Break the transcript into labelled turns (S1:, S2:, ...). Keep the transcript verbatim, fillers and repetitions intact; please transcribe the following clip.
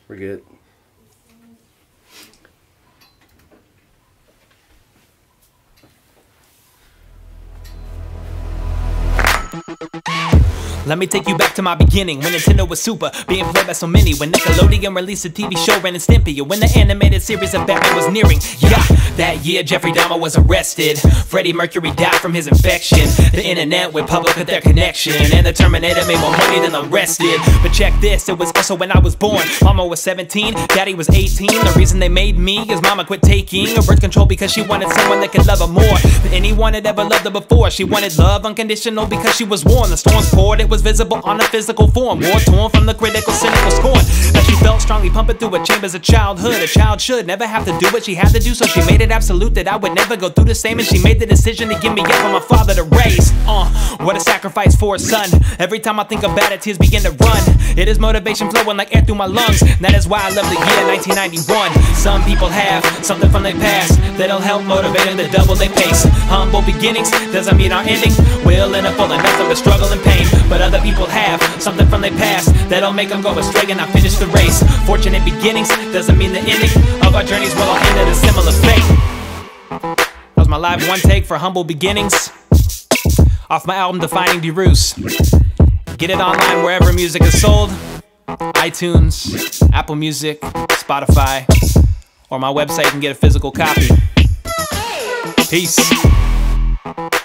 S1: We're good.
S2: Let me take you back to my beginning, when Nintendo was super, being played by so many. When Nickelodeon released a T V show, Ren and Stimpy, and when the animated series of Batman was nearing. Yeah, that year Jeffrey Dahmer was arrested. Freddie Mercury died from his infection. The internet went public with their connection, and the Terminator made more money than the rest did. But check this, it was also when I was born. Mama was seventeen, daddy was eighteen. The reason they made me is mama quit taking a birth control because she wanted someone that could love her more than anyone had ever loved her before. She wanted love unconditional because she was warned. The storms poured, it was visible on a physical form, war torn from the critical, cynical scorn that she felt strongly pumping through her chambers of childhood. A child should never have to do what she had to do, so she made it absolute that I would never go through the same, and she made the decision to give me up for my father to raise. Uh, what a sacrifice for a son. Every time I think about it, tears begin to run. It is motivation flowing like air through my lungs. That is why I love the year nineteen ninety-one. Some people have something from their past that'll help motivate them to double their pace. Humble beginnings doesn't mean our ending will end up full of nothing but struggle and pain. But other people have something from their past that'll make them go astray and not finish the race. Fortunate beginnings doesn't mean the ending of our journeys will all end at a similar fate. That was my live one take for Humble Beginnings off my album Defining DeRoos. Get it online wherever music is sold: iTunes, Apple Music, Spotify, or my website and get a physical copy. Peace.